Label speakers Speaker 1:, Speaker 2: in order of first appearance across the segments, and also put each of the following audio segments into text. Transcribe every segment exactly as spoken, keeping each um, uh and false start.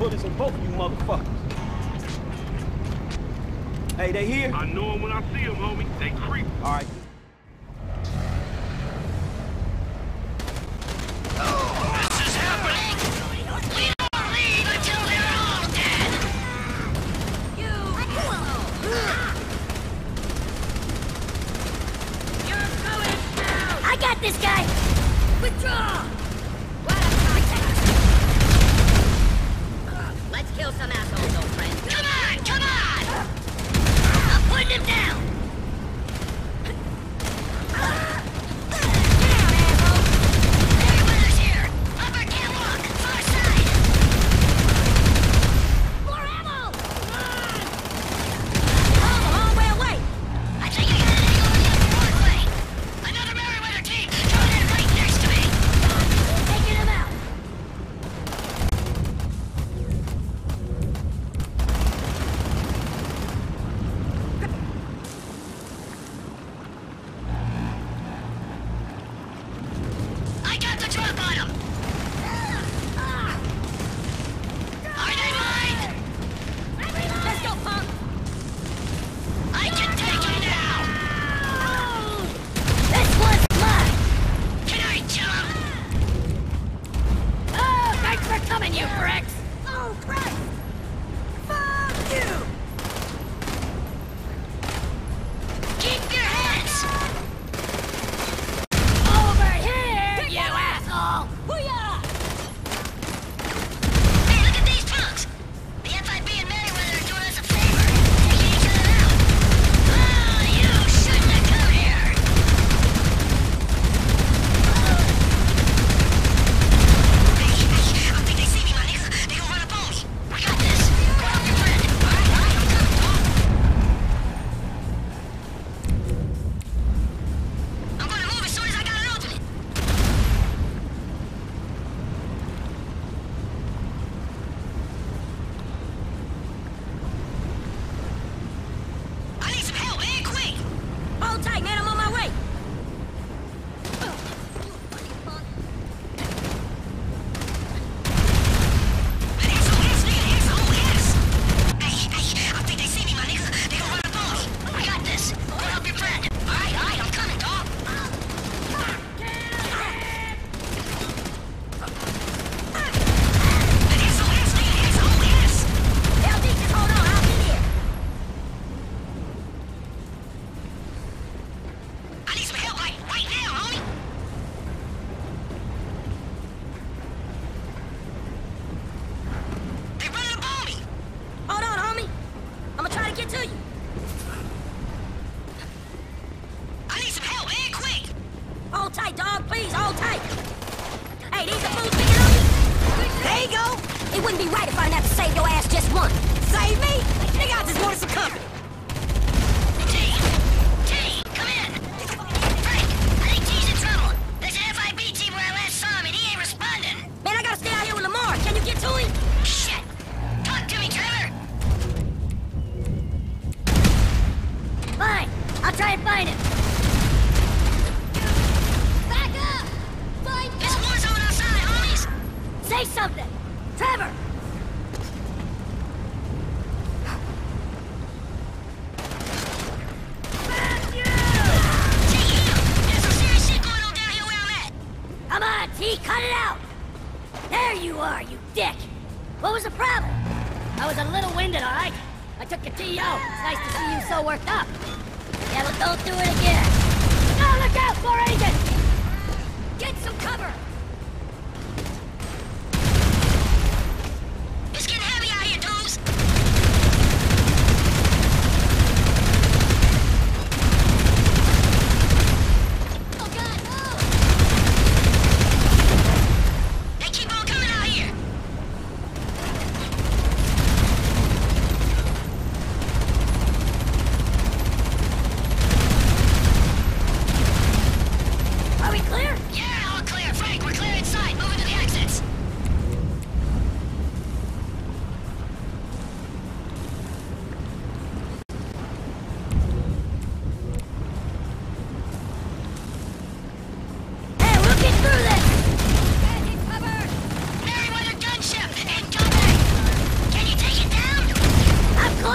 Speaker 1: bullets in both of you motherfuckers. Hey, they here?
Speaker 2: I know them when I see them, homie. They creep.
Speaker 1: All right.
Speaker 3: This guy! Withdraw! Let's kill some assholes, old friend. Come on! Come on! I'm putting him down! Everyone's here! Upper catwalk! Far side! More ammo! Oh, a long way away! I think I got an angle on the upper walkway! Another Merryweather team! Right next to me! Taking him out! I got the drop on him! Are they mine? Let's go, punk! I can take you now! This one's mine! Can I jump? Oh, thanks for coming, you bricks! Oh, Christ! Fuck you! Keep your heads! Over here, you asshole! Booyah! Hey, look at these punks! The F I B and Merryweather are doing us a favor, taking each other out. Oh, you shouldn't have come here! I think they see me, my nigga. They gonna run up on me. I got this. Go help your friend. All right, all right, I'm coming, dog. I'm gonna move as soon as I got an ultimate. I need some help, man, quick. Hold tight, man. I'm on my way. An S O S, nigga, S O S! Hey, hey, I think they see me, my nigga. They gonna run up on me. I got this. Go help your friend. All right, all right, I'm coming, dog. An S O S, nigga, S O S! L D, just hold on. I'll be here. I need some help, like, right now, homie. They running up on me. Hold on, homie. I'm gonna try to get to you. I need some help, man, quick. Hold tight, dog. Please, hold tight. Hey, these are fools picking on me. There you go. It wouldn't be right if I didn't have to save your ass just once. Save me? Nigga, I just wanted some company. T, T, come in. Frank, I think T's in trouble. There's an F I B team where I last saw him and he ain't responding. Man, I gotta stay out here with Lamar. Can you get to him? Shit. Talk to me, Trevor. Fine. I'll try and find him. Back up! Find There's a war zone outside, homies. Say something. Trevor! Come on, T, cut it out! There you are, you dick! What was the problem? I was a little winded, all right? I took a T O. It's nice to see you so worked up. Yeah, but don't do it again. Oh, look out for Agent! Get some cover! It's getting heavy out here, dudes! Oh, God, no! They keep on coming out here! Are we clear? Yeah, all clear. Frank,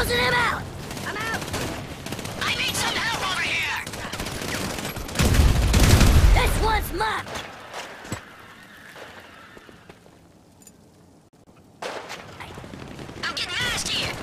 Speaker 3: Closing him out! I'm out! I need some help over here! This one's mine! I'm getting nasty here!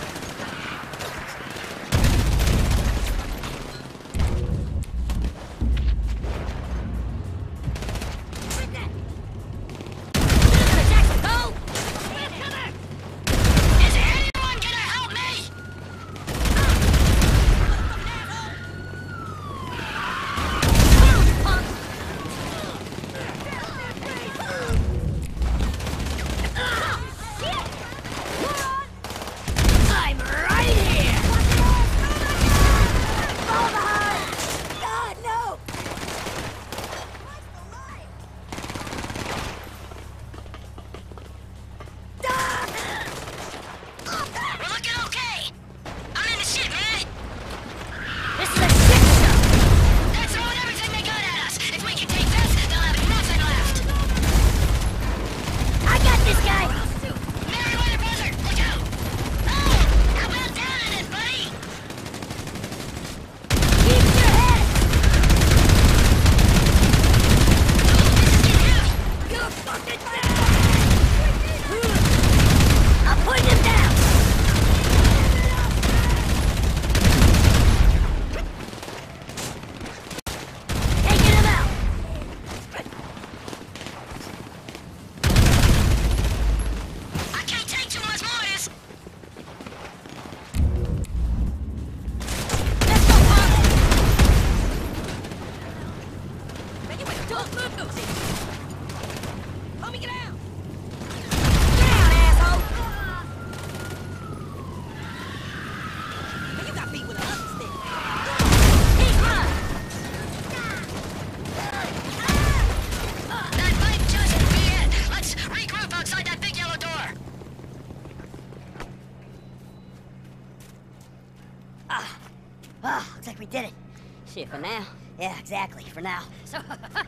Speaker 4: We did it.
Speaker 3: Shit, for now.
Speaker 4: Yeah, exactly, for now.
Speaker 3: So,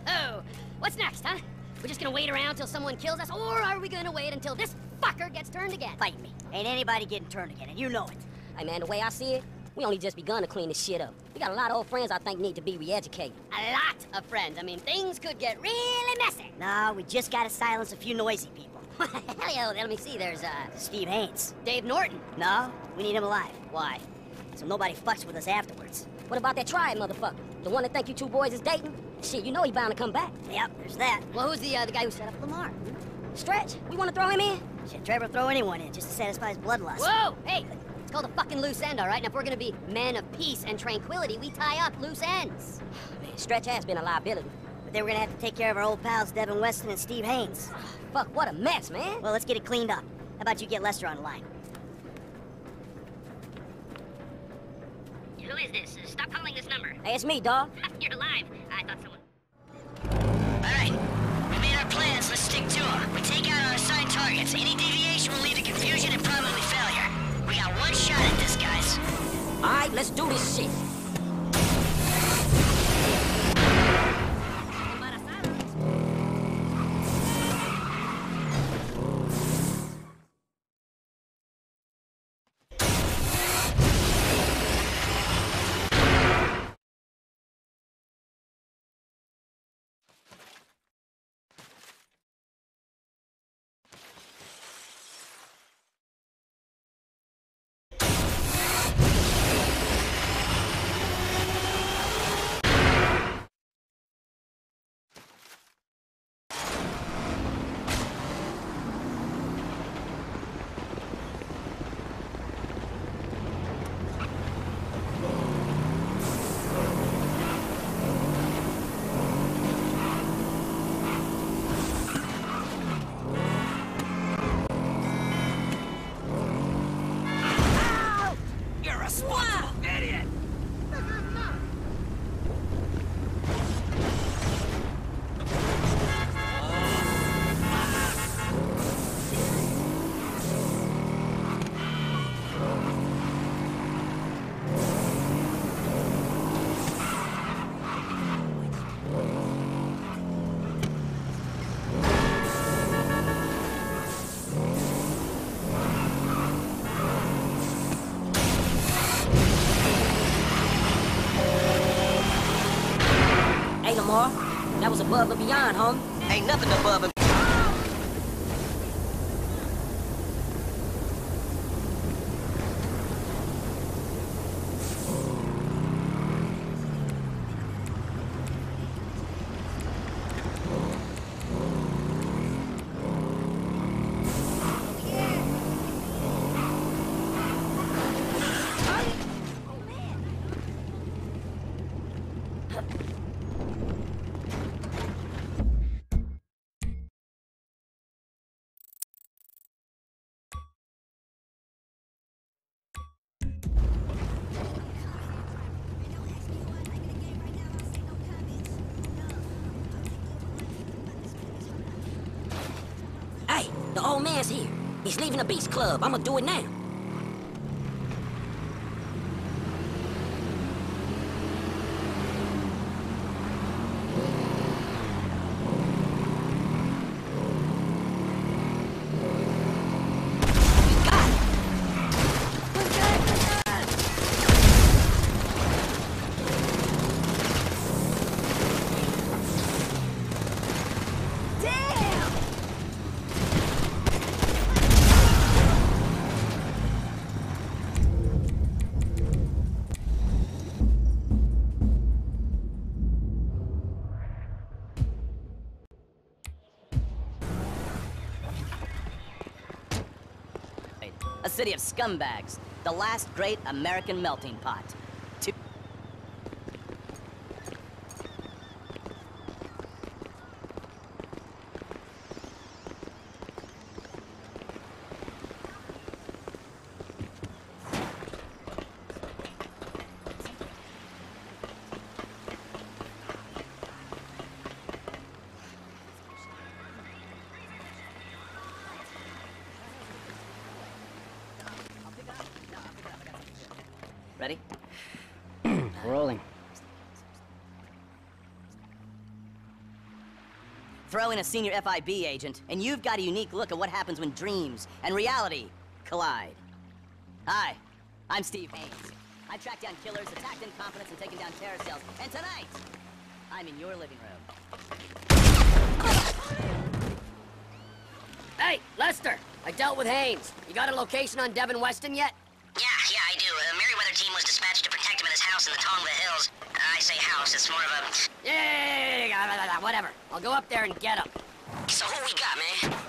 Speaker 3: what's next, huh? We're just gonna wait around till someone kills us, or are we gonna wait until this fucker gets turned again?
Speaker 4: Fight me. Ain't anybody getting turned again, and you know it.
Speaker 3: Hey, man, the way I see it, we only just begun to clean this shit up. We got a lot of old friends I think need to be re-educated. A lot of friends. I mean, things could get really messy.
Speaker 4: No, we just gotta silence a few noisy people.
Speaker 3: Hell yeah, let me see. There's, uh...
Speaker 4: Steve Haines.
Speaker 3: Dave Norton.
Speaker 4: No, we need him alive.
Speaker 3: Why?
Speaker 4: So nobody fucks with us afterwards.
Speaker 3: What about that triad motherfucker? The one that think you two boys is dating? Shit, you know he bound to come back.
Speaker 4: Yep, there's that.
Speaker 3: Well, who's the uh, the guy who set up Lamar? Stretch? We want to throw him in?
Speaker 4: Shit, Trevor throw anyone in just to satisfy his bloodlust.
Speaker 3: Whoa! Hey, it's called a fucking loose end, all right? And if we're gonna be men of peace and tranquility, we tie up loose ends. Man, Stretch has been a liability.
Speaker 4: But then we're gonna have to take care of our old pals Devin Weston and Steve Haines.
Speaker 3: Fuck, what a mess, man.
Speaker 4: Well, let's get it cleaned up. How about you get Lester on the line?
Speaker 3: Who is this? Uh, stop calling this number.
Speaker 4: Hey, it's me, dawg.
Speaker 3: You're alive. I thought someone...
Speaker 4: Alright, we made our plans, let's stick to them. We take out our assigned targets. Any deviation will lead to confusion and probably failure. We got one shot at this, guys.
Speaker 3: Alright, let's do this shit. That was above and beyond, homie.
Speaker 5: Ain't nothing above and
Speaker 3: Hey, the old man's here. He's leaving the Beach Club. I'ma do it now.
Speaker 5: a city of scumbags. The last great American melting pot. Two Ready? Rolling. Throw in a senior F I B agent, and you've got a unique look at what happens when dreams and reality collide. Hi, I'm Steve Haynes. I track down killers, attacked incompetents, and taken down terror cells. And tonight, I'm in your living room.
Speaker 6: Hey, Lester! I dealt with Haynes. You got a location on Devin Weston yet?
Speaker 4: Yeah, yeah, I do. A Merryweather team was dispatched to protect him in his house in the Tongva Hills. Uh, I say house, it's more of a...
Speaker 6: Yeah, whatever. I'll go up there and get him.
Speaker 4: So who we got, man?